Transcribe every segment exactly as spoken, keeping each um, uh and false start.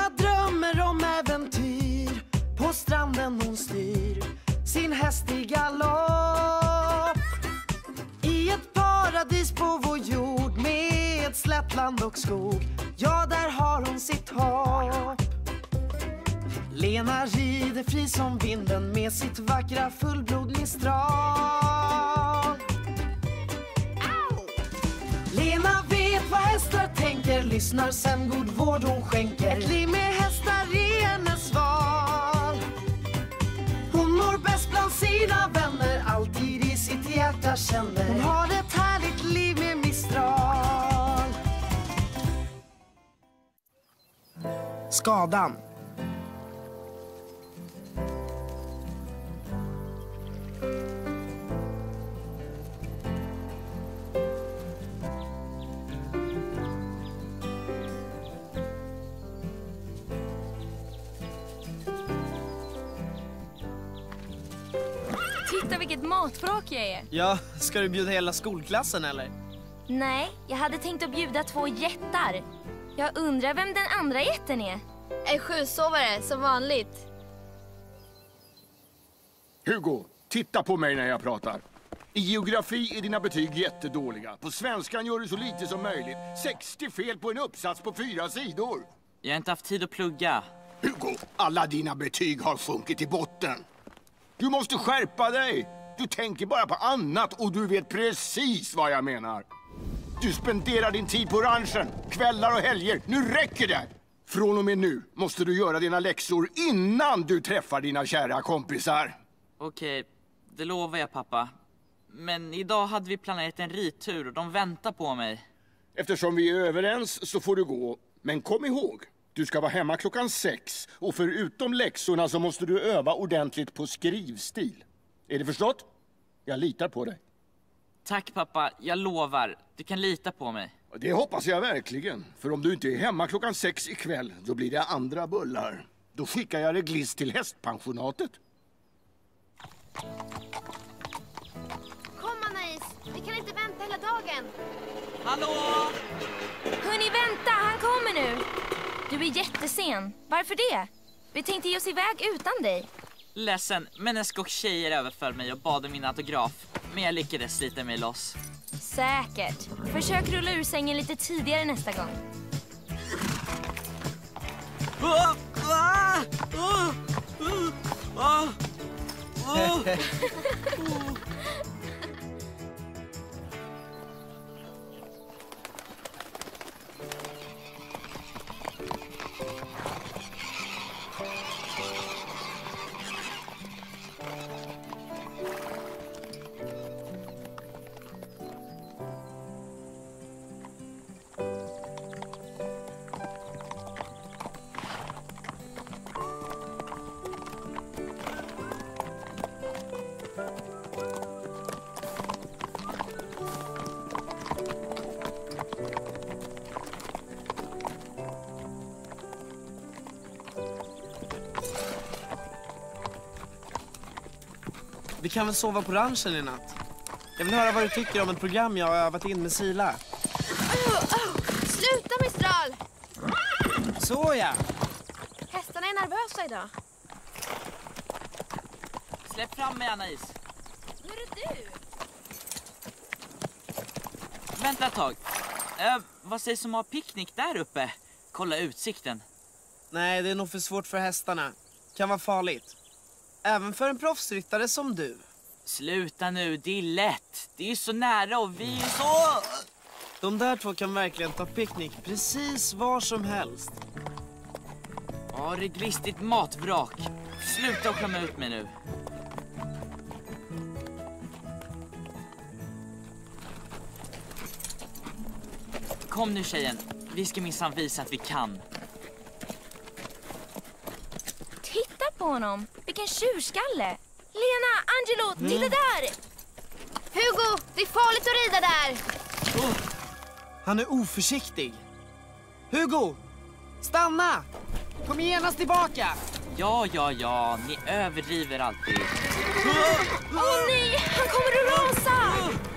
Lena drömmer om äventyr. På stranden hon styr sin häst i galopp. I ett paradis på vår jord med slättland och skog. Ja, där har hon sitt hopp. Lena rider fri som vinden med sitt vackra fullblod Mistral. Lena vet vad hästar tänker, lyssnar sen god vård hon skänker. Ett liv med hästar är hennes val. Hon mår bäst bland sina vänner, alltid i sitt hjärta känner. Hon har ett härligt liv med Mistral. Skadan. Titta vilket matbrak jag är. Ja, ska du bjuda hela skolklassen eller? Nej, jag hade tänkt att bjuda två jättar. Jag undrar vem den andra jätten är. En sjusovare, som vanligt. Hugo, titta på mig när jag pratar. I geografi är dina betyg jättedåliga. På svenskan gör du så lite som möjligt. sextio fel på en uppsats på fyra sidor. Jag har inte haft tid att plugga. Hugo, alla dina betyg har sjunkit i botten. Du måste skärpa dig. Du tänker bara på annat och du vet precis vad jag menar. Du spenderar din tid på ranchen, kvällar och helger. Nu räcker det! Från och med nu måste du göra dina läxor innan du träffar dina kära kompisar. Okej, det lovar jag pappa. Men idag hade vi planerat en ridtur och de väntar på mig. Eftersom vi är överens så får du gå. Men kom ihåg, du ska vara hemma klockan sex. Och förutom läxorna så måste du öva ordentligt på skrivstil. Är det förstått? Jag litar på dig. Tack pappa, jag lovar. Du kan lita på mig. Det hoppas jag verkligen. För om du inte är hemma klockan sex ikväll, då blir det andra bullar. Då skickar jag dig glist till hästpensionatet. Kom Anais, vi kan inte vänta hela dagen. Hallå! Hörni, vänta, han kommer nu. Du är jättesen. Varför det? Vi tänkte ge oss iväg utan dig. Ledsen, men en skock tjejer överföll mig och bad om min autograf. Men jag lyckades slita mig loss. Säkert. Försök rulla ur sängen lite tidigare nästa gång. Ah! Ah! Ah! Ah! Ah! Ah! Vi kan väl sova på ranchen i natt. Jag vill höra vad du tycker om ett program jag har övat in med Sila. Oh, oh. Sluta, Mistral! Så ja! Hästarna är nervösa idag. Släpp fram mig, Anais. Nu är det du. Vänta ett tag. Äh, vad sägs om att ha picknick där uppe? Kolla utsikten. Nej, det är nog för svårt för hästarna. Kan vara farligt. Även för en proffsryttare som du. Sluta nu, det är lätt. Det är ju så nära och vi är så... De där två kan verkligen ta picknick precis var som helst. Ja, det är glistigt matvrak. Sluta och skämma ut mig nu. Kom nu tjejen, vi ska minsann visa att vi kan. Titta på honom, vilken tjurskalle. Lena, Angelo, titta mm. där. Hugo, det är farligt att rida där. Oh. Han är oförsiktig. Hugo, stanna! Kom genast tillbaka! Ja, ja, ja, ni överdriver alltid. Åh oh, nej, han kommer att rasa!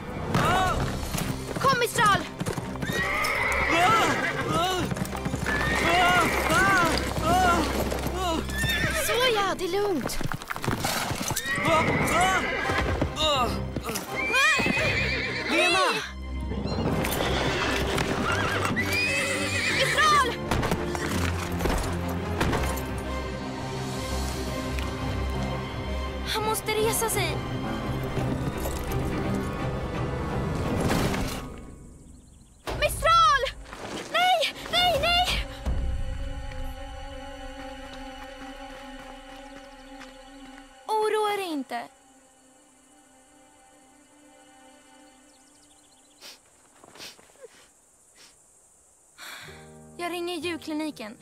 Kom, Mistral! det är lugnt. Ah, ah, ah, ah. Lena! Mistral! Han måste resa sig. Mistral! Nej, nej, nej! Oroa dig inte. Jag ringer djurkliniken.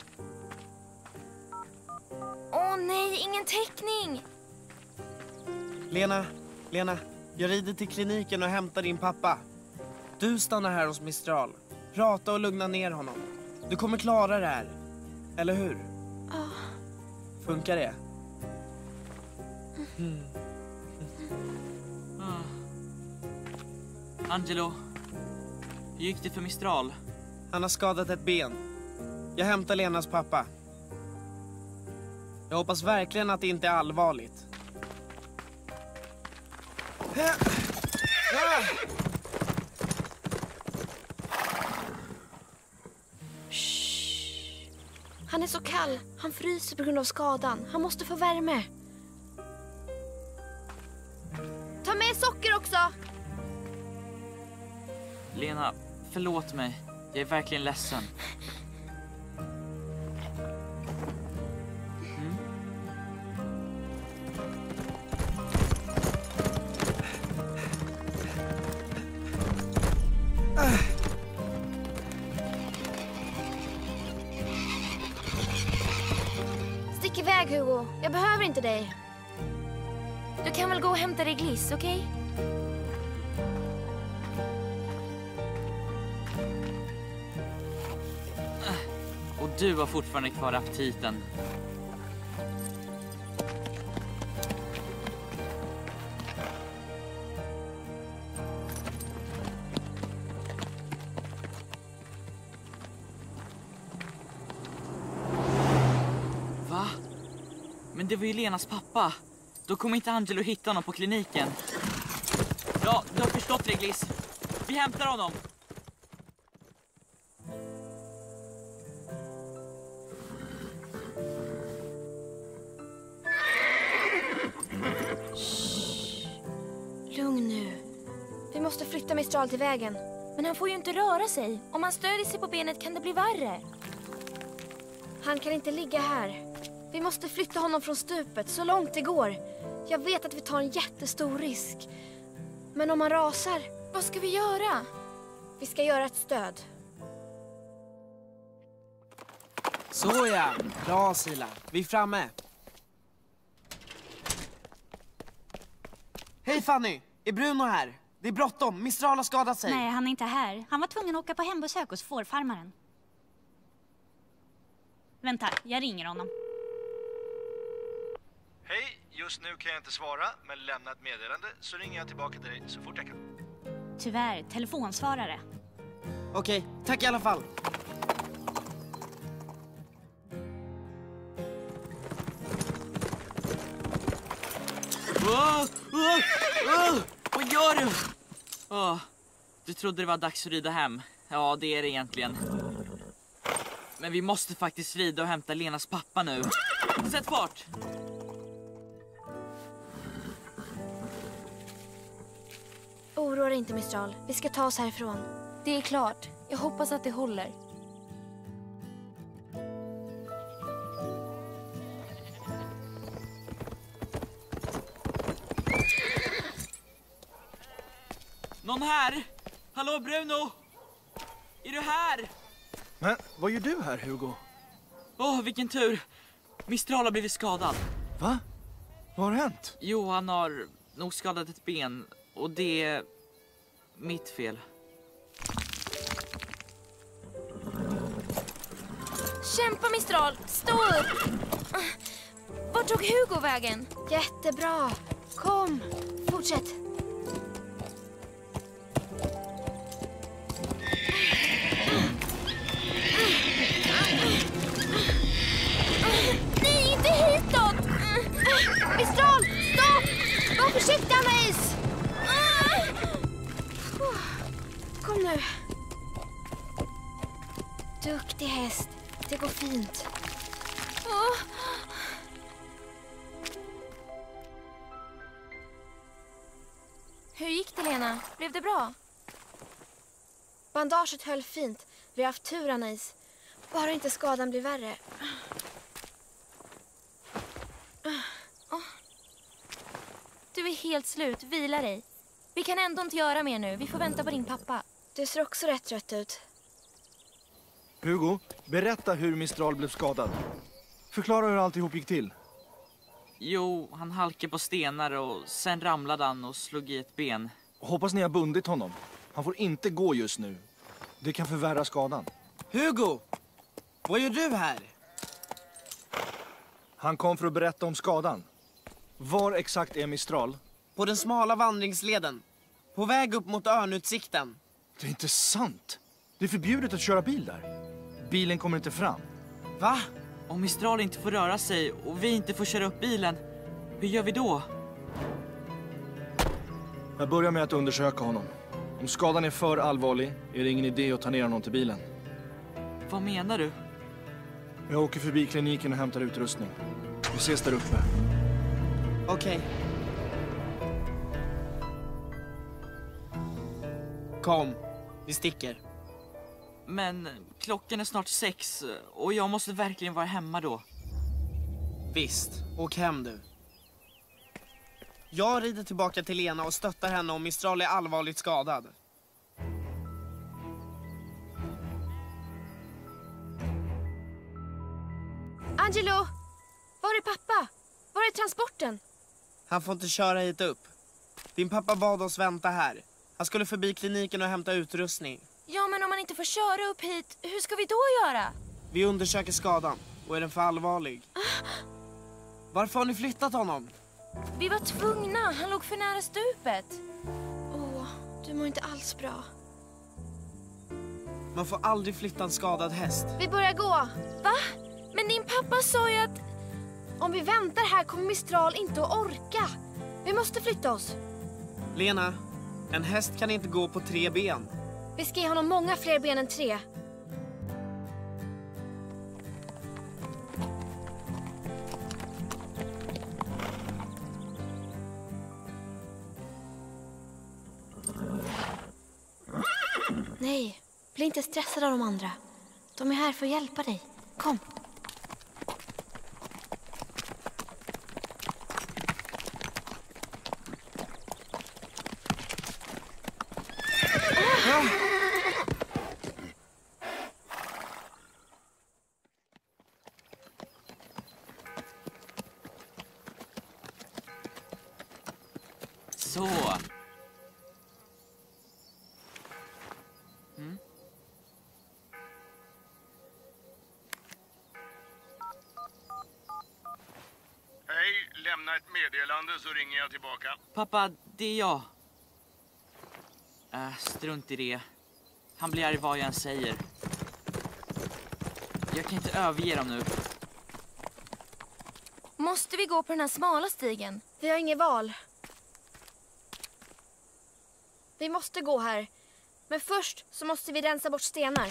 Åh nej, ingen täckning. Lena, Lena, jag rider till kliniken och hämtar din pappa. Du stannar här hos Mistral. Prata och lugna ner honom. Du kommer klara det här. Eller hur? Ja. Funkar det? Mm. Ah. Angelo, hur gick det för Mistral? Han har skadat ett ben. Jag hämtar Lenas pappa. Jag hoppas verkligen att det inte är allvarligt. Shh. Han är så kall. Han fryser på grund av skadan. Han måste få värme. Ta med socker också. Lena, förlåt mig. Jag är verkligen ledsen. Mm. Stick iväg, Hugo. Jag behöver inte dig. Du kan väl gå och hämta dig gliss, okej? Okay? Och du har fortfarande kvar aptiten. Va? Men det var ju Lenas pappa. Då kommer inte Angelo hitta honom på kliniken. Ja, du har förstått det, Gliss. Vi hämtar honom. Lugn nu. Vi måste flytta Mistral till vägen. Men han får ju inte röra sig. Om han stödjer sig på benet kan det bli värre. Han kan inte ligga här. Vi måste flytta honom från stupet så långt det går. Jag vet att vi tar en jättestor risk. Men om han rasar... Vad ska vi göra? Vi ska göra ett stöd. Så ja, bra Sila. Vi är framme. Hej Fanny, är Bruno här? Det är bråttom, Mistral har skadat sig. Nej, han är inte här. Han var tvungen att åka på hembesök hos fårfarmaren. Vänta, jag ringer honom. Hej, just nu kan jag inte svara, men lämna ett meddelande så ringer jag tillbaka till dig så fort jag kan. Tyvärr, telefonsvarare. Okej, tack i alla fall. Oh, oh, oh, vad gör du? Oh, du trodde det var dags att rida hem. Ja, det är det egentligen. Men vi måste faktiskt rida och hämta Lenas pappa nu. Sätt fart! Oroa dig inte, Mistral. Vi ska ta oss härifrån. Det är klart. Jag hoppas att det håller. Någon här? Hallå Bruno? Är du här? Men vad gör du här, Hugo? Åh, oh, vilken tur. Mistral har blivit skadad. Va? Vad har hänt? Jo, han har nog skadat ett ben. Och det är mitt fel. Kämpa, Mistral! Stå upp! Vart tog Hugo vägen? Jättebra. Kom, fortsätt. Nej, inte hitåt! Duktig häst. Det går fint. Åh. Hur gick det, Lena? Blev det bra? Bandaget höll fint. Vi har haft tur, Anais. Bara inte skadan blir värre. Oh. Du är helt slut. Vila dig. Vi kan ändå inte göra mer nu. Vi får vänta på din pappa. Du ser också rätt trött ut. Hugo, berätta hur Mistral blev skadad. Förklara hur alltihop gick till. Jo, han halkade på stenar och sen ramlade han och slog i ett ben. Hoppas ni har bundit honom. Han får inte gå just nu. Det kan förvärra skadan. Hugo! Vad gör du här? Han kom för att berätta om skadan. Var exakt är Mistral? På den smala vandringsleden. På väg upp mot örnutsikten. Det är inte sant. Det är förbjudet att köra bil där. Bilen kommer inte fram. Va? Om Mistral inte får röra sig och vi inte får köra upp bilen, hur gör vi då? Jag börjar med att undersöka honom. Om skadan är för allvarlig är det ingen idé att ta ner honom till bilen. Vad menar du? Jag åker förbi kliniken och hämtar utrustning. Vi ses där uppe. Okej. Kom, vi sticker. Men klockan är snart sex och jag måste verkligen vara hemma då. Visst, åk hem du. Jag rider tillbaka till Lena och stöttar henne om Mistral är allvarligt skadad. Angelo! Var är pappa? Var är transporten? Han får inte köra hit upp. Din pappa bad oss vänta här. Han skulle förbi kliniken och hämta utrustning. Ja, men om man inte får köra upp hit, hur ska vi då göra? Vi undersöker skadan. Och är den för allvarlig? Varför har ni flyttat honom? Vi var tvungna. Han låg för nära stupet. Åh, du mår inte alls bra. Man får aldrig flytta en skadad häst. Vi börjar gå. Va? Men din pappa sa ju att... Om vi väntar här kommer Mistral inte att orka. Vi måste flytta oss. Lena, en häst kan inte gå på tre ben. Vi ska ge honom många fler ben än tre. Nej, bli inte stressad av de andra. De är här för att hjälpa dig. Kom. Så. Mm. Hej, lämna ett meddelande så ringer jag tillbaka. Pappa, det är jag. Äh, strunt i det. Han blir arg vad jag än säger. Jag kan inte överge dem nu. Måste vi gå på den här smala stigen? Vi har inget val. Vi måste gå här. Men först så måste vi rensa bort stenar.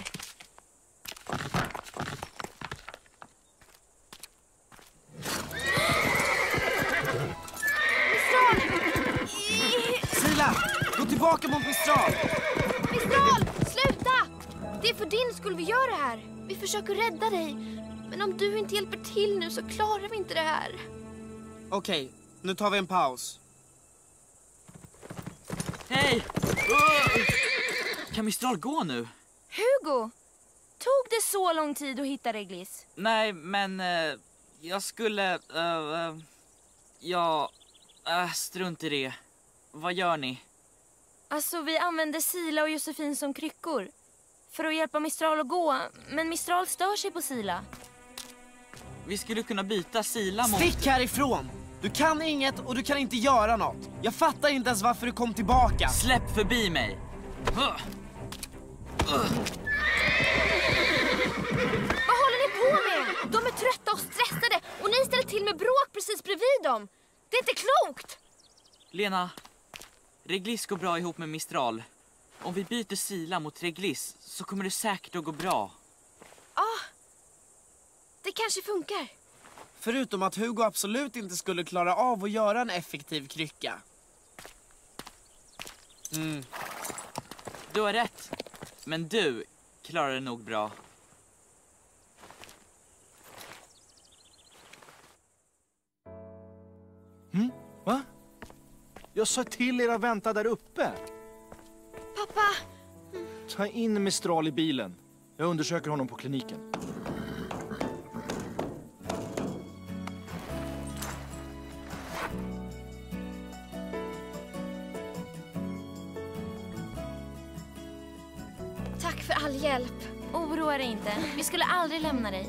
Mistral! Sila, gå tillbaka mot Mistral! Mistral, sluta! Det är för din skull vi gör det här. Vi försöker rädda dig. Men om du inte hjälper till nu så klarar vi inte det här. Okej, nu tar vi en paus. Hej! Uh! Kan Mistral gå nu? Hugo! Tog det så lång tid att hitta Reglis? Nej, men uh, jag skulle... Uh, uh, ja... Uh, strunt i det. Vad gör ni? Alltså, vi använde Sila och Josefin som kryckor. För att hjälpa Mistral att gå. Men Mistral stör sig på Sila. Vi skulle kunna byta Sila mot... Stick härifrån! Du kan inget och du kan inte göra något. Jag fattar inte ens varför du kom tillbaka. Släpp förbi mig! Uh. Uh. Vad håller ni på med? De är trötta och stressade och ni ställer till med bråk precis bredvid dem. Det är inte klokt! Lena, Reglis går bra ihop med Mistral. Om vi byter Sila mot Reglis så kommer det säkert att gå bra. kanske funkar. Förutom att Hugo absolut inte skulle klara av att göra en effektiv krycka. Mm. Du har rätt. Men du klarar det nog bra. Mm? Va? Jag sa till er att vänta där uppe. Pappa! Ta in Mistral i bilen. Jag undersöker honom på kliniken. Tack för all hjälp. Oroa dig inte. Vi skulle aldrig lämna dig.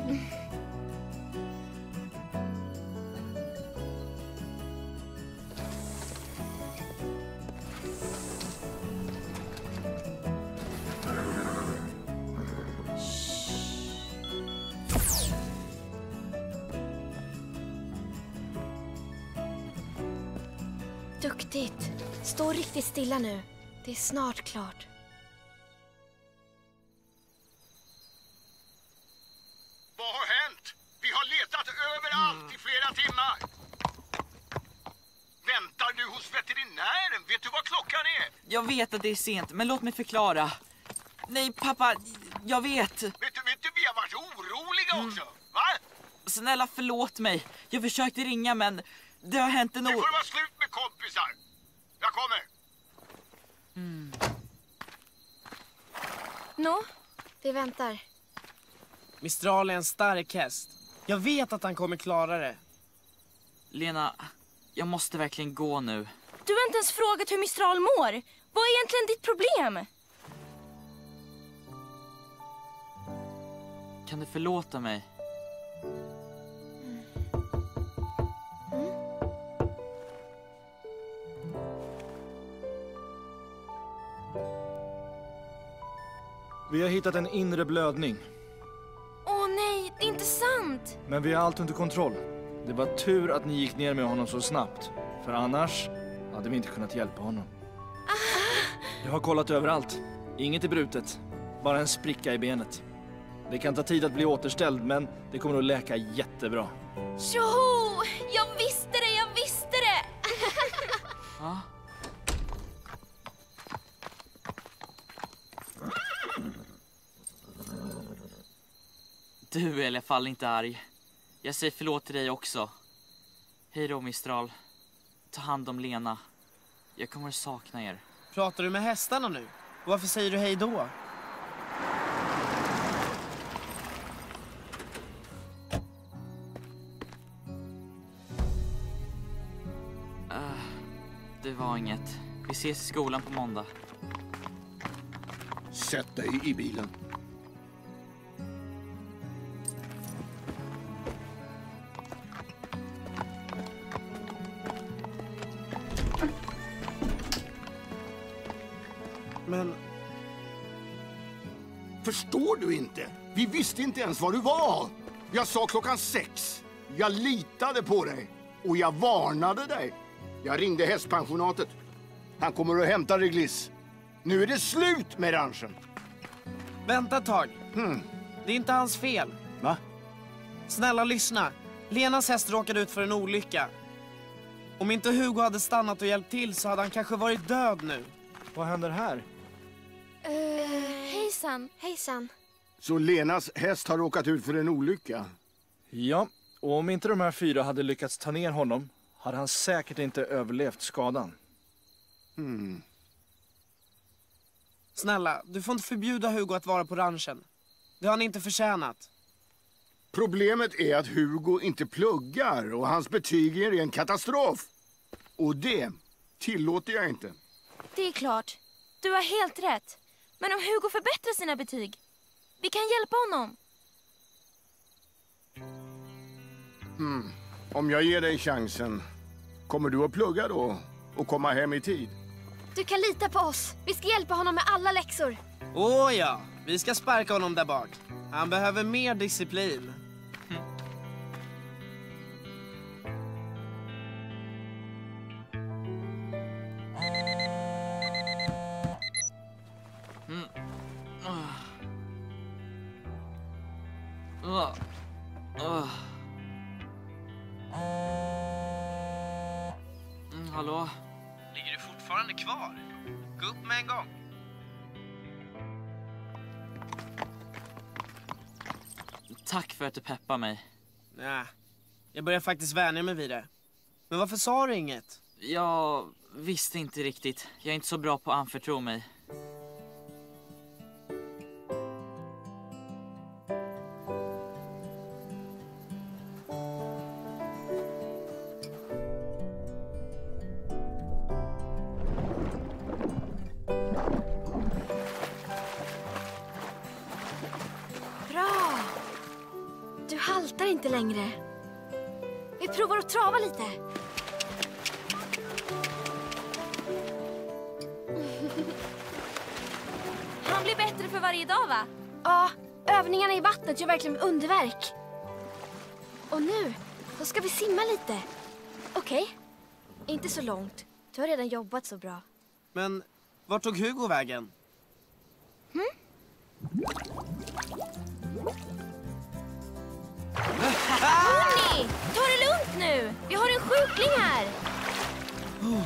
Duktigt. Stå riktigt stilla nu. Det är snart klart. Vad har hänt? Vi har letat överallt i flera timmar. Väntar du hos veterinären? Vet du vad klockan är? Jag vet att det är sent, men låt mig förklara. Nej, pappa, jag vet. Vet du, vet du vi har varit oroliga också, va? Snälla, förlåt mig. Jag försökte ringa, men det har hänt en Nu o... får det vara slut med kompisar. Jag kommer. Mm. Nå, vi väntar. Mistral är en stark häst. Jag vet att han kommer klara det. Lena, jag måste verkligen gå nu. Du har inte ens frågat hur Mistral mår. Vad är egentligen ditt problem? Kan du förlåta mig? Vi har hittat en inre blödning. Åh nej, det är inte sant. Men vi har allt under kontroll. Det var tur att ni gick ner med honom så snabbt. För annars hade vi inte kunnat hjälpa honom. Jag har kollat överallt. Inget är brutet. Bara en spricka i benet. Det kan ta tid att bli återställd, men det kommer att läka jättebra. Tjoho! Jag visste det, jag visste det! Ja. Du är i alla fall inte arg. Jag säger förlåt till dig också. Hej då, Mistral. Ta hand om Lena. Jag kommer att sakna er. Pratar du med hästarna nu? Och varför säger du hej då? Uh, det var inget. Vi ses i skolan på måndag. Sätt dig i bilen. Men... Förstår du inte? Vi visste inte ens var du var. Jag sa klockan sex. Jag litade på dig. Och jag varnade dig. Jag ringde hästpensionatet. Han kommer att hämta Reglis. Nu är det slut med ranchen. Vänta ett tag. Hmm. Det är inte hans fel. Va? Snälla lyssna. Lenas häst råkade ut för en olycka. Om inte Hugo hade stannat och hjälpt till så hade han kanske varit död nu. Vad händer här? Uh, hejsan. Hejsan. Så Lenas häst har råkat ut för en olycka? Ja, och om inte de här fyra hade lyckats ta ner honom hade han säkert inte överlevt skadan. Hmm. Snälla, du får inte förbjuda Hugo att vara på ranchen. Det har han inte förtjänat. Problemet är att Hugo inte pluggar och hans betyg är en katastrof. Och det tillåter jag inte. Det är klart. Du har helt rätt. Men om Hugo förbättrar sina betyg, vi kan hjälpa honom. Hmm. Om jag ger dig chansen, kommer du att plugga då och komma hem i tid? Du kan lita på oss. Vi ska hjälpa honom med alla läxor. Åh ja, vi ska sparka honom där bak. Han behöver mer disciplin. Mm. Uh. Uh. Hallå? Ligger du fortfarande kvar? Gå upp med en gång. Tack för att du peppar mig. Nej, jag börjar faktiskt vänja mig vid det. Men varför sa du inget? Jag visste inte riktigt. Jag är inte så bra på att anförtro mig. Bra! Du haltar inte längre. Vi provar att trava lite. Han blir bättre för varje dag, va? Ja, övningarna i vattnet gör verkligen underverk. Och nu, då ska vi simma lite. Okej, okay. Inte så långt. Du har redan jobbat så bra. Men var tog Hugo vägen? Hmm? Hörni, ta det lugnt nu. Vi har en sjukling här. Oh.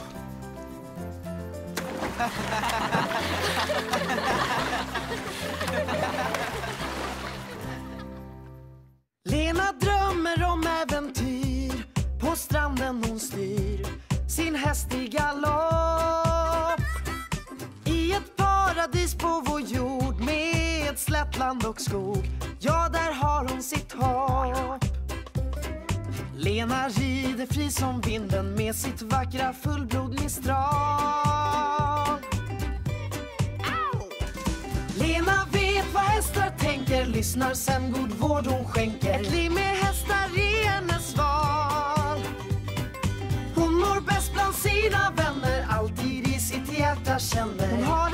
Lena drömmer om äventyr. På stranden hon styr sin häst i galopp. I ett paradis på vår jord med slättland och skog. Ja, där har hon sitt hopp. Lena rider fri som vinden med sitt vackra fullblod mistral. Lena vet vad hästar tänker, lyssnar sen god vård hon skänker. Ett liv med hästar är hennes val. Hon mår bäst bland sina vänner, alltid i sitt hjärta känner. Hon har